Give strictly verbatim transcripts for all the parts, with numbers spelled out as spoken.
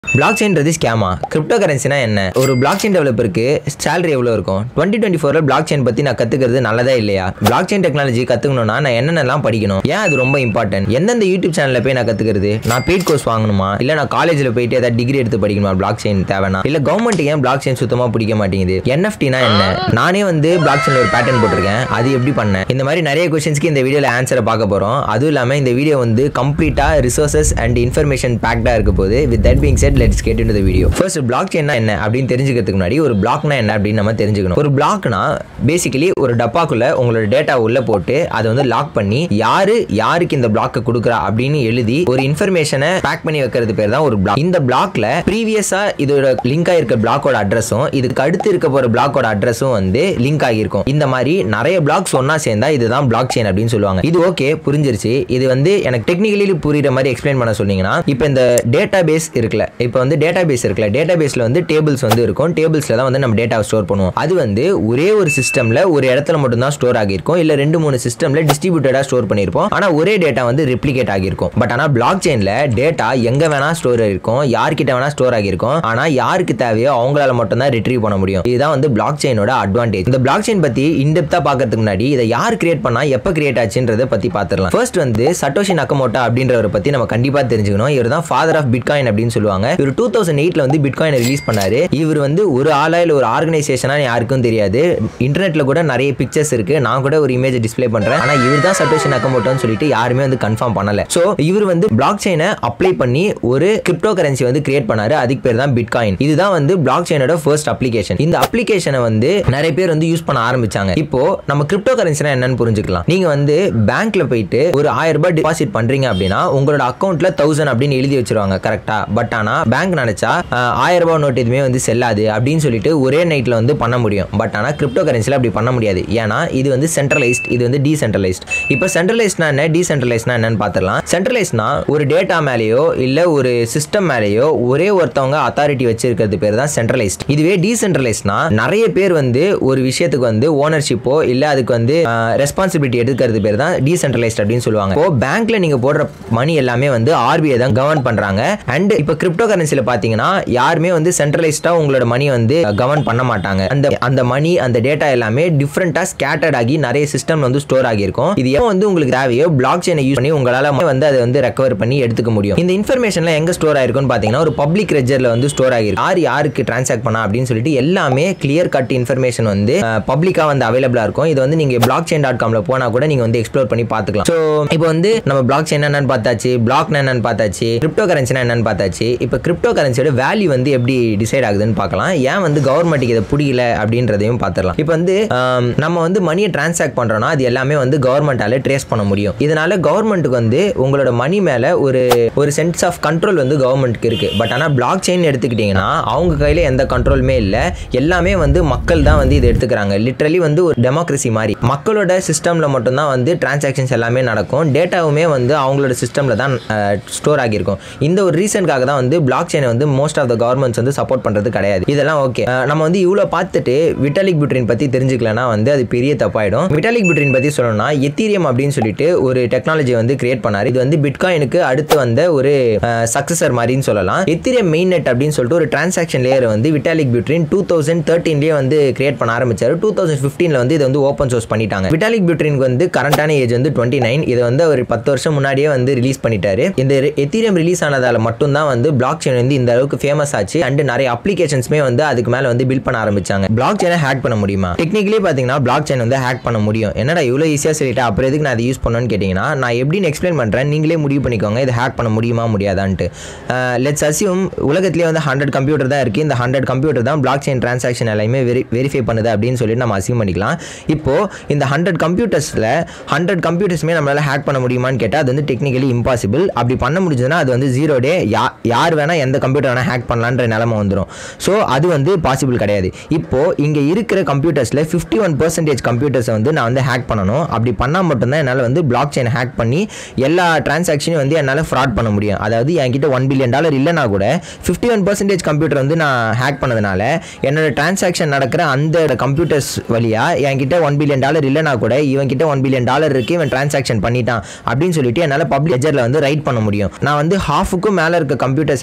பிளாக்செயின்றது schema? Crypto கரன்சினா என்ன? ஒரு blockchain டெவலப்பருக்கு salary எவ்வளோ இருக்கும்? டுவெண்ட்டி டுவெண்ட்டி ஃபோர்ல பிளாக்செயின் பத்தி நான் கத்துக்கிறது நல்லதா இல்லையா? பிளாக்செயின் டெக்னாலஜி கத்துக்கணும்னா நான் என்னென்னலாம் படிக்கணும்? ஏன் அது ரொம்ப இம்பார்ட்டன்ட்? எந்தெந்த யூடியூப் சேனல்ல போய் நான் கத்துக்கிறது? நான் பெய்ட் கோர்ஸ் வாங்கணுமா? இல்ல நான் காலேஜ்ல போயிட்டு ஏதாவது டிகிரி எடுத்து படிக்கணுமா? பிளாக்செயின் தேவைனா? இல்ல கவர்மெண்ட் ஏன் பிளாக்செயின் சுத்தமா பிடிக்க மாட்டேங்குது? என்எஃப்டினா என்ன? நானே வந்து பிளாக்செயின்ல ஒரு பேட்டர்ன் போட்டிருக்கேன், அது எப்படி பண்ணேன்? இந்த மாதிரி நிறைய क्वेश्चंसக்கு இந்த வீடியோல ஆன்சரை பார்க்க போறோம். அதுவும் இல்லாம இந்த வீடியோ வந்து கம்ப்ளீட்டா ரிசோர்சஸ் அண்ட் இன்ஃபர்மேஷன் பேக்டா இருக்க போகுது. With that being set let's get into the video. First பிளாக்செயின்னா என்ன அப்படின்னு தெரிஞ்சுக்கிறதுக்கு முன்னாடி ஒரு பிளாக்னா என்ன அப்படின்னு நம்ம தெரிஞ்சுக்கணும். ஒரு பிளாக்னா பேசிக்கலி ஒரு டப்பாக்குள்ள உங்களோட டேட்டா உள்ள போட்டு அதை வந்து லாக் பண்ணி யாரு யாருக்கு இந்த பிளாக்கை கொடுக்குறா அப்படின்னு எழுதி ஒரு இன்ஃபர்மேஷனை பேக் பண்ணி வைக்கிறது பேர் தான் ஒரு பிளாக். இந்த பிளாக்ல ப்ரீவியஸா இதோட லிங்க் ஆயிருக்க பிளாக்கோட அட்ரஸும் இதுக்கு அடுத்து இருக்க போற பிளாக்கோட அட்ரஸும் வந்து லிங்க் ஆகியிருக்கும். இந்த மாதிரி நிறைய பிளாக்ஸ் ஒன்னா சேர்ந்தா இதுதான் பிளாக் செயின் அப்படின்னு சொல்லுவாங்க. இது ஓகே, புரிஞ்சிருச்சு. இது வந்து எனக்கு டெக்னிக்கலி புரியுற மாதிரி எக்ஸ்பிளைன் பண்ண சொன்னீங்கன்னா, இப்போ இந்த டேட்டா பேஸ் இருக்குல்ல, இப்போ வந்து டேட்டா பேஸ் இருக்குல்ல, டேட்டா பேஸ்ல வந்து டேபிள்ஸ் வந்து இருக்கும். டேபிள்ஸ்ல தான் வந்து நம்ம டேட்டாவை ஸ்டோர் பண்ணுவோம். அது வந்து ஒரே ஒரு சிஸ்டம்ல ஒரு இடத்துல மட்டும் தான் ஸ்டோர் ஆகியிருக்கும். இல்ல ரெண்டு மூணு சிஸ்டம்ல டிஸ்ட்ரிபியூட்டடா ஸ்டோர் பண்ணிருப்போம். ஆனா ஒரே டேட்டா வந்து ரெப்ளிகேட் ஆகியிருக்கும். பட் ஆனா பிளாக் செயின்ல டேட்டா எங்க வேணா ஸ்டோர் ஆகிருக்கும், யார்கிட்ட வேணா ஸ்டோர் ஆகியிருக்கும். ஆனா யாருக்கு தேவையோ அவங்களால மட்டும் தான் ரிட்ரீவ் பண்ண முடியும். இதுதான் வந்து பிளாக் செயினோட அட்வான்டேஜ். இந்த பிளாக் செயின் பத்தி இன்டெப்தா பார்க்கிறதுக்கு முன்னாடி இதை யார் கிரியேட் பண்ணா, எப்ப கிரியேட் ஆச்சுன்றதை பத்தி பார்த்துடலாம். ஃபர்ஸ்ட் வந்து சட்டோஷி நக்கமோட்டோ அப்படின்றவரை பத்தி நம்ம கண்டிப்பா தெரிஞ்சுக்கணும். இவர் தான் ஃபாதர் ஆஃப் பிட்காயின் அப்படின்னு சொல்லுவாங்க. இவர் டூ தௌசண்ட் எயிட்ல வந்து பிட்காயினை ரிலீஸ் பண்ணாரு. இவர் வந்து ஒரு ஆளா இல்ல ஒரு ஆர்கனைசேஷனா யாருக்கும் தெரியாது. இன்டர்நெட்ல கூட நிறைய பிக்சர்ஸ் இருக்கு. நான் கூட ஒரு இமேஜ் டிஸ்ப்ளே பண்றேன். ஆனா இவர் தான் சட்டோஷி நக்கமோட்டோன்னு சொல்லிட்டு யாருமே வந்து கன்ஃபார்ம் பண்ணல. சோ இவர் வந்து பிளாக் செயினை அப்ளை பண்ணி ஒரு கிரிப்டோ கரன்சி வந்து கிரியேட் பண்ணாரு. அதுக்கு பேர் தான் பிட்காயின். இதுதான் வந்து பிளாக் செயினோட ஃபர்ஸ்ட் அப்ளிகேஷன். இந்த அப்ளிகேஷனை வந்து நிறைய பேர் வந்து யூஸ் பண்ண ஆரம்பிச்சாங்க. இப்போ நம்ம கிரிப்டோ கரன்சினா என்னன்னு புரிஞ்சுக்கலாம். நீங்க வந்து பேங்க்ல போயிட்டு ஒரு ஆயிரம் ரூபாய் டெபாசிட் பண்றீங்க அப்படின்னா உங்களோட அக்கௌண்ட்ல தௌசண்ட் அப்படின்னு எழுதி வச்சிருவாங்க, கரெக்டா? பட் ஆனா பேங்க் நினைச்சா ஆயிரம் ரூபாய் நோட் எதுவுமே வந்து செல்லாது அப்படின்னு சொல்லிட்டு ஒரே நைட்ல வந்து பண்ண முடியும். பட் ஆனா கிரிப்டோ கரன்சில அப்படி பண்ண முடியாது. ஏன்னா இது வந்து சென்ட்ரலைஸ்ட், இது வந்து டீசென்ட்ரலைஸ்ட். இப்போ சென்ட்ரலைஸ்ட்னா என்ன, டீசென்ட்ரலைஸ்ட்னா என்னன்னு பார்த்துடலாம். சென்ட்ரலைஸ்ட்னா ஒரு டேட்டா மேலேயோ இல்ல ஒரு சிஸ்டம் மேலேயோ ஒரே ஒருத்தவங்க அத்தாரிட்டி வச்சிருக்கிறது பேர் தான் சென்ட்ரலைஸ்ட். இதுவே டீசென்ட்ரலைஸ்ட்னா நிறைய பேர் வந்து ஒரு விஷயத்துக்கு வந்து ஓனர்ஷிப்போ இல்ல அதுக்கு வந்து ரெஸ்பான்சிபிலிட்டி எடுக்கிறது பேர் தான் டீசென்ட்ரலைஸ்ட் அப்படின்னு சொல்லுவாங்க. இப்போ பேங்க்ல நீங்க போடுற மணி எல்லாமே வந்து ஆர்பிஐ தான் கவர்ன் பண்றாங்க. அண்ட் இப்போ கிரிப்டோ கரன்சில பாத்தீங்கன்னா யாருமே வந்து சென்ட்ரலைஸ்டா உங்களோட மணி வந்து கவர்ன் பண்ண மாட்டாங்க. அந்த அந்த மணி அந்த டேட்டா எல்லாமே டிஃபரெண்டா ஸ்கேட்டர்ட் ஆகி நிறைய சிஸ்டம் வந்து ஸ்டோர் ஆகியிருக்கும். இது எப்போ வந்து உங்களுக்கு தேவையோ பிளாக் செயினை யூஸ் பண்ணி உங்களால வந்து அதை வந்து ரெக்கவர் பண்ணி எடுத்துக்க முடியும். இந்த இன்ஃபர்மேஷன்ல எங்க ஸ்டோர் ஆயிருக்குன்னு பாத்தீங்கன்னா ஒரு பப்ளிக் ரெஜர்ல வந்து ஸ்டோர் ஆகிருக்கு. யார் யாருக்கு டிரான்சாக்ட் பண்ணா அப்படின்னு சொல்லிட்டு எல்லாமே கிளியர் கட் இன்ஃபர்மேஷன் வந்து பப்ளிக்கா வந்து அவைலபிளா இருக்கும். இது வந்து நீங்க பிளாக் செயின் டாட் காம்ல போனா கூட நீங்க வந்து எக்ஸ்ப்ளோர் பண்ணி பார்த்துக்கலாம். ஸோ இப்போ வந்து நம்ம பிளாக் செயின் என்னன்னு பார்த்தாச்சு, பிளாக் என்னன்னு பார்த்தாச்சு, கிரிப்டோ கரன்சினா என்னன்னு பார்த்தாச்சு. இப்போ கிரிப்டோ கரன்சியோட வேல்யூ வந்து எப்படி டிசைட் ஆகுதுன்னு பார்க்கலாம். ஏன் வந்து கவர்மெண்ட்டுக்கு இதை பிடிக்கல அப்படின்றதையும் பார்த்துடலாம். இப்போ வந்து நம்ம வந்து மணியை டிரான்சாக்ட் பண்றோம்னா அது எல்லாமே வந்து கவர்மெண்டால ட்ரேஸ் பண்ண முடியும். இதனால கவர்மெண்ட்டுக்கு வந்து உங்களோட மணி மேல ஒரு ஒரு சென்ஸ் ஆஃப் கண்ட்ரோல் வந்து கவர்மெண்ட்டுக்கு இருக்கு. பட் ஆனால் பிளாக் செயின் எடுத்துக்கிட்டீங்கன்னா அவங்க கையில எந்த கண்ட்ரோலுமே இல்லை. எல்லாமே வந்து மக்கள் தான் வந்து இதை எடுத்துக்கிறாங்க. லிட்டரலி வந்து ஒரு டெமோக்ரஸி மாதிரி மக்களோட சிஸ்டம்ல மட்டும் தான் வந்து டிரான்சாக்ஷன்ஸ் எல்லாமே நடக்கும். டேட்டாவுமே வந்து அவங்களோட சிஸ்டம்ல தான் ஸ்டோர் ஆகியிருக்கும். இந்த ஒரு ரீசனுக்காக தான் வந்து பிளாக் செயினை வந்து மோஸ்ட் ஆஃப் த கவர்மெண்ட்ஸ் வந்து சப்போர்ட் பண்றது கிடையாது. இதெல்லாம் ஓகே. நம்ம வந்து இவ்வளோ பார்த்துட்டு விட்டாலிக் பியூட்டரின் பத்தி தெரிஞ்சுக்கலன்னா வந்து அது பெரிய தப்பாயிடும். விட்டாலிக் பியூட்டரின் பத்தி சொல்லணும்னா எத்தீரியம் அப்படின்னு சொல்லிட்டு ஒரு டெக்னாலஜி வந்து கிரியேட் பண்ணாரு. இது வந்து பிட்காயினுக்கு அடுத்து வந்த ஒரு சக்சஸர் மாதிரின்னு சொல்லலாம். எத்தீரியம் மெயின் நெட் அப்படின்னு சொல்லிட்டு ஒரு டிரான்சாக்ஷன் லேயர் வந்து விட்டாலிக் பியூட்டரின் டூ தௌசண்ட் தேர்ட்டீன்லேயே வந்து கிரியேட் பண்ண ஆரம்பிச்சாரு. டூ தௌசண்ட் ஃபிஃப்டீன்ல வந்து இதை வந்து ஓப்பன் சோர்ஸ் பண்ணிட்டாங்க. விட்டாலிக் பியூட்டரினுக்கு வந்து கரண்டான ஏஜ் வந்து டுவெண்ட்டி நைன். இதை வந்து ஒரு பத்து வருஷம் முன்னாடியே வந்து ரிலீஸ் பண்ணிட்டாரு. இந்த எத்தீரியம் ரிலீஸ் ஆனதால மட்டும் தான் வந்து பிளாக் செயின் வந்து இந்த அளவுக்கு ஃபேமஸ் ஆச்சு. அண்ட் நிறைய அப்ளிகேஷன்ஸ்மே வந்து அதுக்கு மேல வந்து பில்ட் பண்ண ஆரம்பிச்சாங்க. பிளாக் செயினை ஹேக் பண்ண முடியுமா? டெக்னிக்கலி பாத்தீங்கன்னா பிளாக் செயின் வந்து ஹேக் பண்ண முடியும். என்னடா இவ்வளோ ஈஸியா சொல்லிட்டு அப்புறம் எதுக்கு நான் அதை யூஸ் பண்ணணும்னு கேட்டீங்கன்னா, நான் எப்படின்னு எக்ஸ்பிளைன் பண்றேன், நீங்களே முடிவு பண்ணிக்கோங்க இதை ஹேக் பண்ண முடியுமா முடியாதான்ட்டு. லெட்ஸ் அஸ்யூம் உலகத்திலேயே வந்து ஹண்ட்ரட் கம்ப்யூட்டர் தான் இருக்கு. இந்த ஹண்ட்ரட் கம்ப்யூட்டர் தான் பிளாக் செயின் டிரான்சாக்ஷன் எல்லாமே வெரிஃபை பண்ணுது அப்படின்னு சொல்லிட்டு நம்ம அஸ்யூம் பண்ணிக்கலாம். இப்போ இந்த ஹண்ட்ரட் கம்ப்யூட்டர்ஸ்ல ஹண்ட்ரட் கம்ப்யூட்டர்ஸ்மே நம்மளால ஹேக் பண்ண முடியுமான்னு கேட்டால் அது வந்து டெக்னிக்கலி இம்பாசிபிள். அப்படி பண்ண முடிஞ்சதுன்னா அது வந்து ஜீரோ டே, யார் வேணா எந்த கம்ப்யூட்டர் வேணா ஹேக் பண்ணலான்ற நிலைமை வந்துடும். ஸோ அது வந்து பாசிபிள் கிடையாது. இப்போ இங்க இருக்கிற கம்ப்யூட்டர்ஸ்ல ஃபிஃப்டி ஒன் பர்சன்டேஜ் கம்ப்யூட்டர்ஸை வந்து நான் வந்து ஹேக் பண்ணணும். அப்படி பண்ணால் மட்டும்தான் என்னால் வந்து பிளாக் செயின் ஹேக் பண்ணி எல்லா டிரான்சாக்ஷனையும் வந்து என்னால் ஃப்ராட் பண்ண முடியும். அதாவது என்கிட்ட ஒன் பில்லியன் டாலர் இல்லைனா கூட ஃபிஃப்டி ஒன் பர்சன்டேஜ் கம்ப்யூட்டர் வந்து நான் ஹேக் பண்ணதுனால என்னோட டிரான்சாக்ஷன் நடக்கிற அந்த கம்ப்யூட்டர்ஸ் வழியா என்கிட்ட ஒன் பில்லியன் டாலர் இல்லைனா கூட இவன் கிட்ட ஒன் பில்லியன் டாலர் இருக்கு, இவன் டிரான்சாக்ஷன் பண்ணிட்டான் அப்படின்னு சொல்லிட்டு என்னால் பப்ளிக் லெஜர்ல வந்து ரைட் பண்ண முடியும். நான் வந்து ஹாஃபுக்கும் மேலே இருக்க கம்ப்யூட்டர்ஸை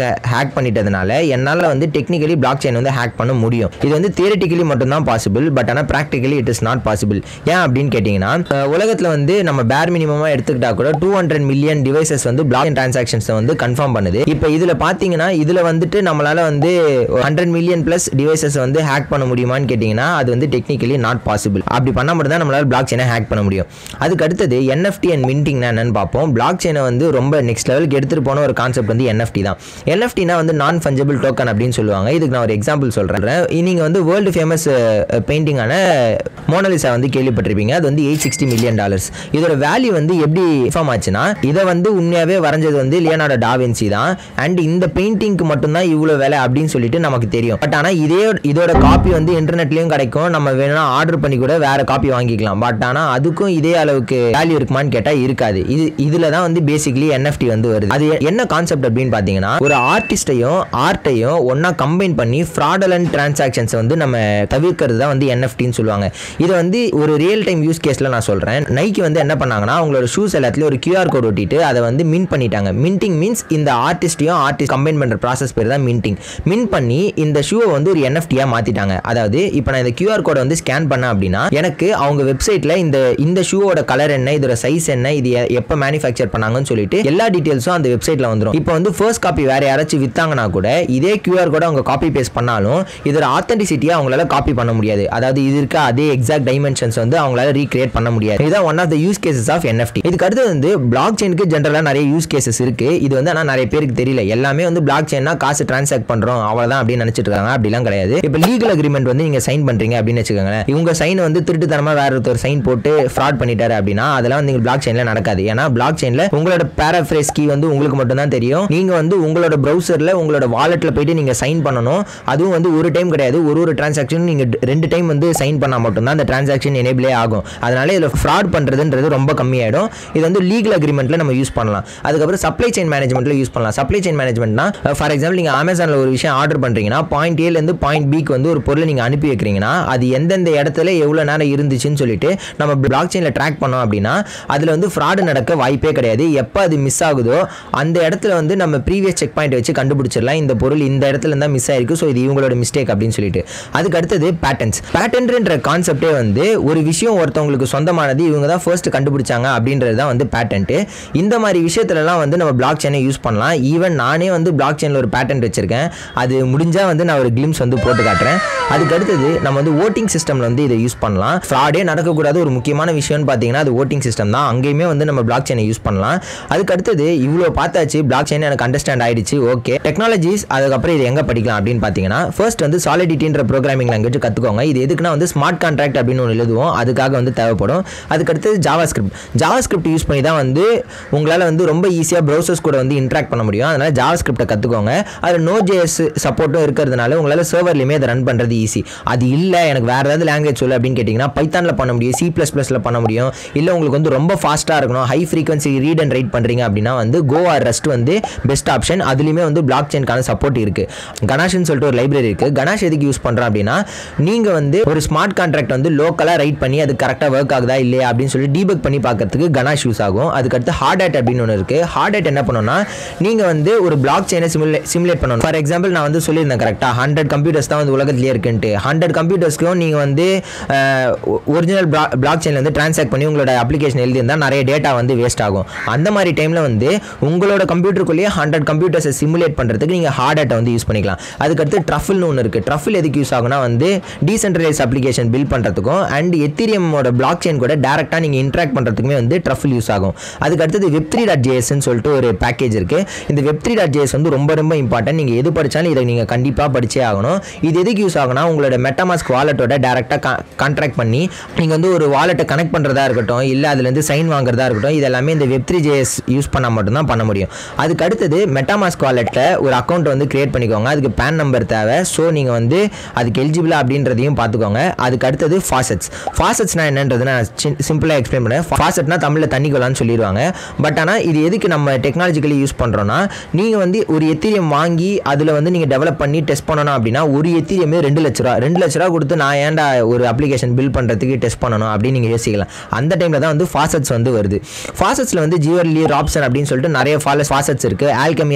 ஹேக் பண்ணிட்டதுனால என்னால் வந்து டெக்னிக்கலி பிளாக் செயின் வந்து ஹேக் பண்ண முடியும். இது வந்து தியரிட்டிக்கலி மட்டும் தான் பாசிபிள், பட் ஆனால் practically it is not possible. ஏன் அப்படின்னு கேட்டிங்கன்னா, உலகத்தில் வந்து நம்ம பேர் மினிமமாக எடுத்துக்கிட்டா கூட டூ ஹண்ட்ரட் மில்லியன் டிவைசஸ் வந்து பிளாக் செயின் டிரான்சாக்ஷன்ஸை வந்து கன்ஃபார்ம் பண்ணுது. இப்போ இதில் பார்த்தீங்கன்னா இதில் வந்துட்டு நம்மளால் வந்து ஹண்ட்ரட் மில்லியன் ப்ளஸ் டிவைசஸ் வந்து ஹேக் பண்ண முடியுமான்னு கேட்டிங்கன்னா அது வந்து டெக்னிக்கலி நாட் பாசிபிள். அப்படி பண்ண மட்டும் தான் நம்மளால் பிளாக் செயினை ஹேக் பண்ண முடியும். அதுக்கு அடுத்தது என்எஃப்டி அண்ட் மின்டிங்னா என்னன்னு பார்ப்போம். பிளாக் செயினை வந்து ரொம்ப நெக்ஸ்ட் லெவலுக்கு எடுத்துகிட்டு போன ஒரு கான்செப்ட் வந்து என்எஃப்டி தான். என்எஃப்டினா வந்து நான் ஃபஞ்சபிள் டோக்கன் அப்படின்னு சொல்லுவாங்க. இதுக்கு நான் ஒரு எக்ஸாம்பிள் சொல்கிறேன். நீங்கள் வந்து வேர்ல்டு ஃபேமஸ் பெயிண்டிங்கான மோனாலிசா வந்து கேள்விப்பட்டிருப்பீங்க. அது வந்து எயிட் சிக்ஸ்டி மில்லியன் டாலர்ஸ். இதோட வேல்யூ வந்து எப்படி ஃபார்ம் ஆச்சுன்னா, இதை வந்து உண்மையாகவே வரைஞ்சது வந்து லியோனார்டோ டா வின்சி தான். அண்ட் இந்த பெயிண்டிங்க்கு மட்டும்தான் இவ்வளோ வேலை அப்படின்னு சொல்லிட்டு நமக்கு தெரியும். பட் ஆனால் இதே இதோட காப்பி வந்து இன்டர்நெட்லேயும் கிடைக்கும். நம்ம வேணும்னா ஆர்டர் பண்ணி கூட வேற காப்பி வாங்கிக்கலாம். பட் ஆனால் அதுக்கும் இதே அளவுக்கு வேல்யூ இருக்குமான்னு கேட்டால் இருக்காது. இது இதில் தான் வந்து பேசிக்கலி என்எஃப்டி வந்து வருது. அது என்ன கான்செப்ட் அப்படின்னு பார்த்தீங்கன்னா, ஒரு ஆர்டிஸ்டையும் ஆர்ட்டையும் ஒன்னா கம்பைன் பண்ணி ஃப்ராடலன்ட் டிரான்சாக்ஷன்ஸ் வந்து நம்ம தவிர்க்கிறது தான் வந்து என்எஃப்டின்னு சொல்லுவாங்க. இதை வந்து ஒரு ரியல் டைம் யூஸ் கேஸில் நான் சொல்கிறேன். நைக்கி வந்து என்ன பண்ணாங்கன்னா, அவங்களோட ஷூஸ் எல்லாத்துலேயும் ஒரு கியூஆர் கோட் ஒட்டிட்டு அதை வந்து மின் பண்ணிட்டாங்க. மின்டிங் மீன்ஸ் இந்த ஆர்டிஸ்டையும் ஆர்டிஸ்ட் கம்பைன் பண்ணுற ப்ராசஸ் பேர் தான் மின்டிங். மின் பண்ணி இந்த ஷூவை வந்து ஒரு என்எஃப்டியாக மாற்றிட்டாங்க. அதாவது இப்போ நான் இந்த கியூஆர் கோடை வந்து ஸ்கேன் பண்ணேன் அப்படின்னா எனக்கு அவங்க வெப்சைட்டில் இந்த இந்த ஷூவோட கலர் என்ன, இதோட சைஸ் என்ன, இது எப்போ மேனுஃபேக்சர் பண்ணாங்கன்னு சொல்லிட்டு எல்லா டீடைல்ஸும் அந்த வெப்சைட்ல வந்துடும். இப்போ வந்து ஃபர்ஸ்ட் காப்பி வேற யாராச்சும் வித்தாங்கன்னா கூட இதே கியூஆர் கோட அவங்க காப்பி பேஸ்ட் பண்ணாலும் இதோட ஆத்தென்டிசிட்டியை அவங்களால காப்பி பண்ண முடியாது. அதாவது இது இருக்க அதே எக்ஸாக்ட் டைமென்ஷன்ஸ் வந்து அவங்களால ரீக்ரியேட் பண்ண முடியாது. இதுதான் one of the use cases of NFT. இதுக்கு அடுத்து வந்து பிளாக் செயினுக்கு ஜென்ரலாக நிறைய யூஸ் கேசஸ் இருக்கு. இது வந்து ஆனால் நிறைய பேருக்கு தெரியல. எல்லாமே வந்து பிளாக் செயின்னா காசு டிரான்சாக்ட் பண்றோம் அவ்வளவுதான் அப்படின்னு நினைச்சிட்டு இருக்காங்க. அப்படிலாம் கிடையாது. இப்போ லீகல் அக்ரிமெண்ட் வந்து நீங்க சைன் பண்றீங்க அப்படின்னு வச்சுக்கோங்களேன். இவங்க சைன் வந்து திருட்டுத்தனமா வேற ஒருத்தர் சைன் போட்டு ஃப்ராட் பண்ணிட்டாரு அப்படின்னா அதெல்லாம் வந்து பிளாக் செயின்ல நடக்காது. ஏன்னா பிளாக் செயின்ல உங்களோட பேராஃப்ரேஸ் கீ வந்து உங்களுக்கு மட்டும் தான் தெரியும். நீங்க வந்து உங்களோட பிரவுசர்ல உங்களோட வாலெட்ல போயிட்டு நீங்க சைன் பண்ணணும். அதுவும் வந்து ஒரு டைம் கிடையாது, ஒரு ஒரு டிரான்சாக்ஷன் நீங்க ரெண்டு டைம் வந்து சைன் பண்ணா மட்டும் தான் அந்த டிரான்சாக்ஷன் எனேபிளே ஆகும். அதனால இதுல ஃப்ராட் பண்றதுன்றது ரொம்ப கம்மியாயிடும். இது வந்து லீகல் அக்ரிமெண்ட்ல நம்ம யூஸ் பண்ணலாம். அதுக்கப்புறம் சப்ளை செயின் மேனேஜ்மெண்ட்ல யூஸ் பண்ணலாம். சப்ளை செயின் மேனேஜ்மெண்ட்னா ஃபார் எக்ஸாம்பிள் நீங்க அமேசான்ல ஒரு விஷயம் ஆர்டர் பண்றீங்கன்னா பாயிண்ட் ஏல இருந்து பாயிண்ட் பிக்கு வந்து ஒரு பொருளை நீங்க அனுப்பி வைக்கிறீங்கன்னா அது எந்தெந்த இடத்துல எவ்வளவு நேரம் இருந்துச்சுன்னு சொல்லிட்டு நம்ம பிளாக் செயின்ல ட்ராக் பண்ணோம் அப்படின்னா அதுல வந்து ஃப்ராட் நடக்க வாய்ப்பே கிடையாது. எப்போ அது மிஸ் ஆகுதோ அந்த இடத்துல வந்து நம்ம ப்ரீவியஸ் செக் பாயிண்ட் வச்சு கண்டுபிடிச்சிடலாம் இந்த பொருள் இந்த இடத்துல இருந்தால் மிஸ் ஆயிருக்கு, ஸோ இது இவங்களோட மிஸ்டேக் அப்படின்னு சொல்லிட்டு. அதுக்கு அடுத்தது பேட்டன்ஸ். பேட்டன்ட்ன்ற கான்செப்டே வந்து ஒரு விஷயம் ஒருத்தவங்களுக்கு சொந்தமானது இவங்க தான் ஃபர்ஸ்ட் கண்டுபிடிச்சாங்க அப்படின்றது தான் வந்து பேட்டன்ட். இந்த மாதிரி விஷயத்துலலாம் வந்து நம்ம பிளாக் செயினை யூஸ் பண்ணலாம். ஈவன் நானே வந்து பிளாக் செயினில் ஒரு பேட்டன்ட் வச்சிருக்கேன். அது முடிஞ்சா வந்து நான் ஒரு கிளிம்ஸ் வந்து போட்டு காட்டுறேன். அதுக்கு அடுத்தது நம்ம வந்து ஓட்டிங் சிஸ்டம்ல வந்து இதை யூஸ் பண்ணலாம். ஃப்ராடே நடக்கக்கூடாது ஒரு முக்கியமான விஷயம்னு பார்த்தீங்கன்னா அது ஓட்டிங் சிஸ்டம் தான். அங்கேயுமே வந்து நம்ம பிளாக் செயினை யூஸ் பண்ணலாம். அதுக்கு அடுத்தது இவ்வளோ பார்த்தாச்சு, பிளாக் செயின் எனக்கு அண்டர்ஸ்டாண்ட் ஆயிடுச்சு. Okay, technologies. அதுக்கப்புறம் இது எங்க படிக்கலாம் அப்படின்னு பார்த்தீங்கன்னா ஃபர்ஸ்ட் வந்து சாலிடிட்டின்ற ப்ரோக்ராமிங் லாங்குவேஜ் கற்றுக்கோங்க. இது எதுக்குன்னா வந்து ஸ்மார்ட் கான்ட்ராக்ட் அப்படின்னு ஒன்று எழுதுவோம், அதுக்காக வந்து தேவைப்படும். அதுக்கு அடுத்தது JavaScript. JavaScript use பண்ணி தான் வந்து உங்களால் வந்து ரொம்ப ஈஸியாக ப்ரௌசர்ஸ் கூட வந்து இன்ட்ராக்ட் பண்ண முடியும். அதனால ஜாவா ஸ்கிரிப்டை கற்றுக்கோங்க. அதில் நோ ஜேஎஸ் சப்போர்ட்டும் இருக்கிறதுனால உங்களால் சர்வர்லையுமே அதை ரன் பண்ணுறது ஈஸி. அது இல்லை எனக்கு வேறு ஏதாவது லாங்குவேஜ் சொல்லு அப்படின்னு கேட்டிங்கன்னா பைத்தானில் பண்ண முடியும், சி ப்ளஸ் ப்ளஸில் பண்ண முடியும். இல்லை உங்களுக்கு வந்து ரொம்ப ஃபாஸ்ட்டாக இருக்கணும், high frequency read and write பண்ணுறீங்க அப்படின்னா வந்து கோ ஆர் ரஸ்ட் வந்து பெஸ்ட் ஆப்ஷன். அதுலேயுமே வந்து பிளாக் செயின்கான சப்போர்ட் இருக்குது. கனாஷ்னு சொல்லிட்டு ஒரு லைப்ரரி இருக்குது. கனாஷ் எதுக்கு யூஸ் பண்ணுறோம் அப்படின்னா நீங்கள் வந்து ஒரு ஸ்மார்ட் கான்ட்ராக்ட் வந்து லோக்கலாக ரைட் பண்ணி அது கரெக்டாக ஒர்க் ஆகுதா இல்லையா அப்படின்னு சொல்லி டீபக் பண்ணி பார்க்கறதுக்கு கனாஷ் யூஸ் ஆகும். அதுக்கடுத்து ஹார்ட் ஹேட் அப்படின்னு ஒன்று இருக்குது. ஹார்ட் ஹேட் என்ன பண்ணணும்னா நீங்கள் வந்து ஒரு பிளாக் செயினை சிமுலே சிமுலேட் பண்ணணும். ஃபார் எக்ஸாம்பிள் நான் வந்து சொல்லியிருந்தேன் கரெக்டாக ஹண்ட்ரட் கம்ப்யூட்டர்ஸ் தான் வந்து உலகத்திலே இருக்குன்ட்டு. ஹண்ட்ரட் கம்ப்யூட்டர்ஸ்க்கும் நீங்கள் வந்து ஒரிஜினல் பிளாக் செயினில் வந்து டிரான்சாக்ட் பண்ணி உங்களோட அப்ளிகேஷன் எழுதியிருந்தால் நிறைய டேட்டா வந்து வேஸ்ட் ஆகும். அந்த மாதிரி டைமில் வந்து உங்களோட கம்ப்யூட்டருக்குள்ளேயே ஹண்ட்ரட் கம்ப்யூட்டர்ஸை சிமுலேட் பண்ணுறதுக்கு நீங்கள் ஹார்ட் ஹேட்டை வந்து யூஸ் பண்ணிக்கலாம். அதுக்கடுத்து ட்ரஃபில்னு ஒன்று இருக்குது. ட்ரஃபில் எதுக்கு யூஸ் ஆகுனா வந்து டீசென்ட்ரலைஸ் அப்ளிகேஷன் பில்ட் பண்ணுறதுக்கும் அண்ட் எத்தீரியமோட பிளாக் செயின் கூட டேரெக்டாக நீங்கள் இன்ட்ராக்ட் பண்ணுறதுக்குமே வந்து ட்ரஃபில் யூஸ் ஆகும். அதுக்கடுத்தது வெப் த்ரீ டாட் ஜேஎஸ்ன்னு சொல்லிட்டு ஒரு பேக்கேஜ் இருக்குது. இந்த வெப் த்ரீ டாட் ஜேஎஸ் வந்து ரொம்ப ரொம்ப இம்பார்ட்டன்ட். நீங்கள் எது படித்தாலும் இதை நீங்கள் கண்டிப்பாக படிச்சே ஆகணும். இது எதுக்கு யூஸ் ஆகுனா உங்களோட மெட்டாமாஸ்க் வாலெட்டோட டேரெக்டாக கான்ட்ராக்ட் பண்ணி நீங்கள் வந்து ஒரு வாலெட்டை கனெக்ட் பண்ணுறதா இருக்கட்டும், இல்லை அதுலேருந்து சைன் வாங்குறதா இருக்கட்டும், இதெல்லாமே இந்த வெப் த்ரீ ஜேஎஸ் யூஸ் பண்ணால் மட்டும்தான் பண்ண முடியும். அதுக்கு அடுத்தது மெட்டாமாஸ்க் வாலெட்டில் ஒரு அக்கௌண்ட் வந்து கிரியேட் பண்ணிக்கோங்க. அதுக்கு பேன் நம்பர் தேவை. ஸோ நீங்கள் வந்து அதுக்கு எலிஜிபிளா அப்படின்றதையும் பார்த்துக்கோங்க. அதுக்கு அடுத்தது ஃபாசெட்ஸ். ஃபாசெட்ஸ்னா என்னன்றது நான் சிம்பிளாக எக்ஸ்பிளைன் பண்ணுறேன். ஃபாசெட்னா தமிழில் தண்ணி கொள்ளான்னு சொல்லிடுவாங்க. பட் ஆனால் இது எதுக்கு நம்ம டெக்னாலஜிக்கலி யூஸ் பண்ணுறோன்னா நீங்கள் வந்து ஒரு எத்தீரியம் வாங்கி அதில் வந்து நீங்கள் டெவலப் பண்ணி டெஸ்ட் பண்ணணும் அப்படின்னா ஒரு எத்தீரியமே ரெண்டு லட்ச ரூபா ரெண்டு லட்ச ரூபா கொடுத்து நான் ஏன்டா ஒரு அப்ளிகேஷன் பில்ட் பண்ணுறதுக்கு டெஸ்ட் பண்ணணும் அப்படின்னு நீங்கள் யோசிக்கலாம். அந்த டைமில் தான் வந்து ஃபாசெட்ஸ் வந்து வருது. ஃபாசெட்ஸில் வந்து ஜியோர்லி ராப்சன் அப்படின்னு சொல்லிட்டு நிறைய ஃபாசெட்ஸ் இருக்குது. ஆல்கமி அப்படின்னு ஒரு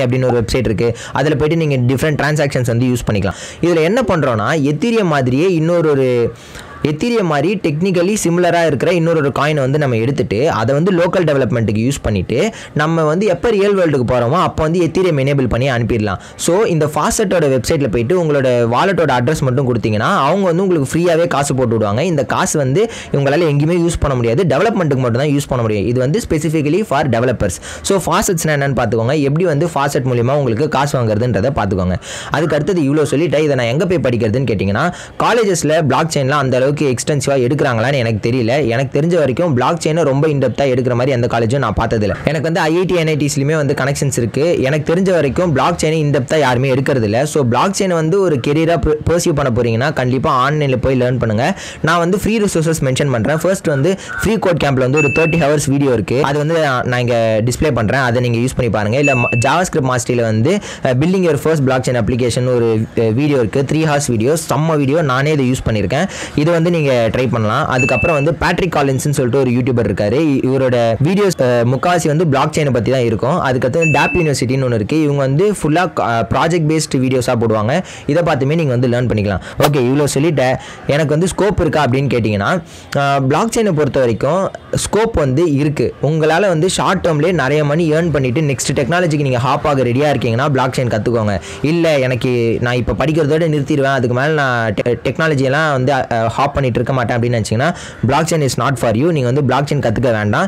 வெப்சைட் இருக்குது, அதில் போய்ட்டு நீங்கள் டிஃப்ரெண்ட் ட்ரான்சாக்ஷன்ஸ் வந்து யூஸ் பண்ணிக்கலாம். இதில் என்ன பண்ணுறோன்னா எத்தீரியம் மாதிரியே இன்னொரு ஒரு எத்தீரியம் மாதிரி டெக்னிக்கலி சிமிலராக இருக்கிற இன்னொரு ஒரு காயினை வந்து நம்ம எடுத்துகிட்டு அதை வந்து லோக்கல் டெவலப்மெண்ட்டுக்கு யூஸ் பண்ணிவிட்டு நம்ம வந்து எப்போ ரியல் வேர்ல்டுக்கு போகிறோமோ அப்போ வந்து எத்தீரியம் எனேபிள் பண்ணி அனுப்பிடலாம். ஸோ இந்த ஃபாசெட்டோட வெப்சைட்டில் போய்ட்டு உங்களோட வாலெட்டோட அட்ரஸ் மட்டும் கொடுத்தீங்கன்னா அவங்க வந்து உங்களுக்கு ஃப்ரீயாகவே காசு போட்டு விடுவாங்க. இந்த காசு வந்து உங்களால் எங்கேயுமே யூஸ் பண்ண முடியாது, டெவலப்மெண்ட்டுக்கு மட்டும் தான் யூஸ் பண்ண முடியும். இது வந்து ஸ்பெசிஃபிகலி ஃபார் டெவலப்பர்ஸ். ஸோ ஃபாசெட்ஸ்னால் என்னென்னு பார்த்துக்கோங்க, எப்படி வந்து ஃபாசெட் மூலிமா உங்களுக்கு காசு வாங்குறதுன்றதை பார்த்துக்கோங்க. அதுக்கு அடுத்தது இவ்வளோ சொல்லிவிட்டு இதை நான் எங்கே போய் படிக்கிறதுன்னு கேட்டிங்கன்னா, காலேஜஸில் பிளாக் செயின்லாம் அந்த அளவுக்கு எக்ஸ்டென்சிவாக எடுக்கிறாங்களான்னு எனக்கு தெரியல. எனக்கு தெரிஞ்ச வரைக்கும் பிளாக் செயினை ரொம்ப இன்டெப்த்தாக எடுக்கிற மாதிரி எந்த காலேஜும் நான் பார்த்ததில்ல. எனக்கு வந்து ஐஐடி என்ஐடிஸ்லையுமே வந்து கனெக்ஷன்ஸ் இருக்குது. எனக்கு தெரிஞ்ச வரைக்கும் பிளாக் செயினை இன்டெப்த்தாக யாருமே எடுக்கிறது இல்லை. ஸோ பிளாக் செயினை வந்து ஒரு கெரியராக பர்சியூ பண்ண போகிறீங்கன்னா கண்டிப்பாக ஆன்லைனில் போய் லேர்ன் பண்ணுங்கள். நான் வந்து ஃப்ரீ ரிசோர்ஸஸ் மென்ஷன் பண்ணுறேன். ஃபர்ஸ்ட் வந்து ஃப்ரீ கோட் கேம்பில் வந்து ஒரு தேர்ட்டி ஹவர்ஸ் வீடியோ இருக்குது, அது வந்து நான் இங்கே டிஸ்பிளே பண்ணுறேன், அதை நீங்கள் யூஸ் பண்ணி பாருங்கள். இல்லை ஜாவாஸ்கிரிப்ட் மாஸ்டரியில் வந்து building your first blockchain application ஒரு வீடியோ இருக்குது, த்ரீ ஹவர்ஸ் வீடியோ, செம்ம வீடியோ, நானே இதை யூஸ் பண்ணியிருக்கேன். இது வந்து நீங்கள் ட்ரை பண்ணலாம். அதுக்கப்புறம் வந்து பேட்ரிக் காலின்ஸ்னு சொல்லிட்டு ஒரு யூடியூபர் இருக்காரு, இவரோட வீடியோஸ் முக்காசி வந்து பிளாக் செயினை பற்றி தான் இருக்கும். அதுக்கப்புறம் டேப் யூனிவர்சிட்டின்னு ஒன்று இருக்குது, இவங்க வந்து ஃபுல்லாக ப்ராஜெக்ட் பேஸ்டு வீடியோஸாக போடுவாங்க. இதை பார்த்துமே நீங்கள் வந்து லேர்ன் பண்ணிக்கலாம். ஓகே, இவ்வளோ சொல்லிட்டேன். எனக்கு வந்து ஸ்கோப் இருக்கா அப்படின்னு கேட்டிங்கன்னா, பிளாக் செயினை பொறுத்த வரைக்கும் ஸ்கோப் வந்து இருக்குது. உங்களால் வந்து ஷார்ட் டேர்ம்லேயே நிறைய மணி ஏர்ன் பண்ணிவிட்டு நெக்ஸ்ட் டெக்னாலஜிக்கு நீங்கள் ஹாப் ஆக ரெடியாக இருக்கீங்கன்னா பிளாக் செயின் கற்றுக்கோங்க. இல்லை எனக்கு நான் இப்போ படிக்கிறதோட நிறுத்திடுவேன், அதுக்கு மேலே நான் டெக்னாலஜியெல்லாம் வந்து ஹாப் பண்ணிட்டு இருக்க மாட்டேன் அப்படின்னு நினச்சிங்கன்னா block chain is not for you. நீங்கள் வந்து பிளாக் செயின் கற்றுக்க வேண்டாம்.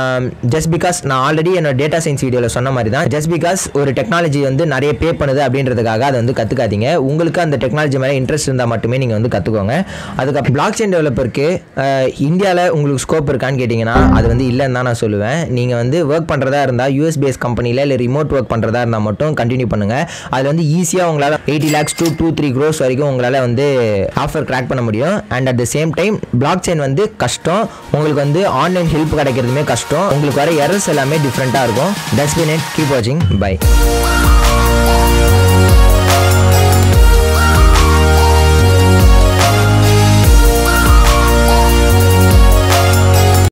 ஜஸ்ட் பிகாஸ் நான் ஆல்ரெடி என்னோட டேட்டா சயின்ஸ் வீடியோவில் சொன்ன மாதிரி தான், ஜஸ்ட் பிகாஸ் ஒரு டெக்னாலஜி வந்து நிறைய பே பண்ணுது அப்படின்றதுக்காக அதை வந்து கற்றுக்காதீங்க. உங்களுக்கு அந்த டெக்னாலஜி மேலே இன்ட்ரெஸ்ட் இருந்தால் மட்டுமே நீங்கள் வந்து கற்றுக்கோங்க. அதுக்கப்புறம் பிளாக் செயின் டெவலப்பருக்கு இந்தியாவில் உங்களுக்கு ஸ்கோப் இருக்கான்னு கேட்டிங்கன்னா அது வந்து இல்லைன்னு தான் நான் சொல்லுவேன். நீங்கள் வந்து ஒர்க் பண்ணுறதா இருந்தால் யூஎஸ் பேஸ் கம்பெனியில் இல்லை ரிமோட் ஒர்க் பண்ணுறதா இருந்தால் மட்டும் கண்டினியூ பண்ணுங்கள். அதில் வந்து ஈஸியாக உங்களால் eighty lakhs to two three crores வரைக்கும் உங்களால் வந்து ஆஃபர் கிராக் பண்ண முடியும். And at the same time block chain வந்து கஷ்டம், உங்களுக்கு வந்து ஆன்லைன் ஹெல்ப் கிடைக்கிறதுமே கஷ்டம், உங்களுக்கு வர எரர்ஸ் எல்லாமே டிஃப்ரெண்ட்டாக இருக்கும். That's been it. கீப் வாட்சிங். பை.